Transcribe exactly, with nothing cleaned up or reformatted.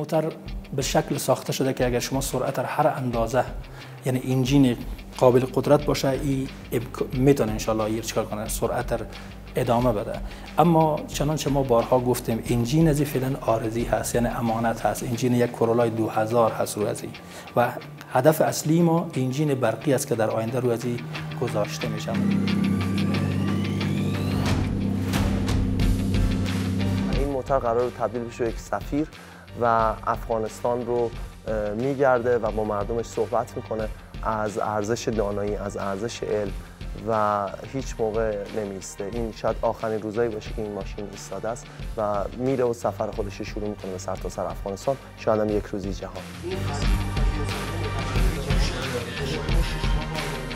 موتور به شکل ساخته شده که اگر شما سرعت هر اندازه، یعنی انجین قابل قدرت باشه، این میتونه انشالله یه چیکار کنه، سرعت ادامه بده. اما چنانچه ما بارها گفتیم انجین از فعلا عارضی هست، یعنی امانت هست. انجین یک کرولای دو هزار هست رو از این و هدف اصلی ما انجین برقی است که در آینده رو از این گذاشته میشه. این موتور قرار تبدیل بشه یک سفیر و افغانستان رو میگرده و با مردمش صحبت میکنه از ارزش دانایی، از ارزش علم و هیچ موقع نمیسته. این شاید آخرین روزایی باشه که این ماشین ایستاده است و میره و سفر خودش رو شروع میکنه به سرتاسر افغانستان، شاید هم یک روزی جهان.